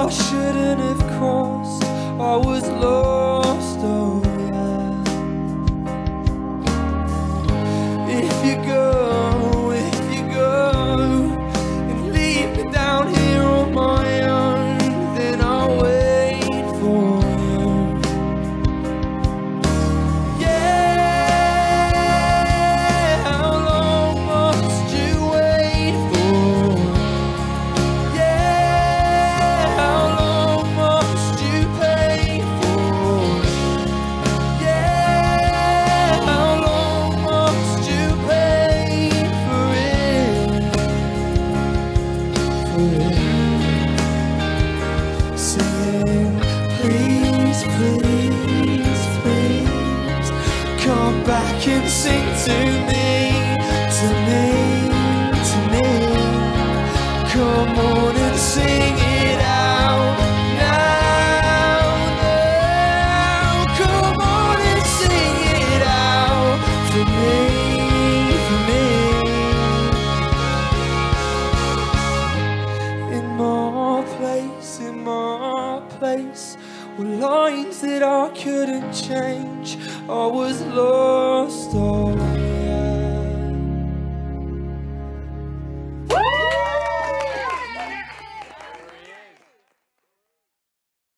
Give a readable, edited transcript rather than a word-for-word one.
I shouldn't have crossed. I was lost, oh yeah. If you go and leave me down here on my own, then I'll wait for you. Yeah, how long must you wait for? Yeah, how long must you pay for? Yeah, how long must you pay for it? Saying, please, please, please, come back and sing to me, to me, to me. Come on and sing it out now, now. Come on and sing it out for me, for me. In my place were lines that I couldn't change. I was lost, oh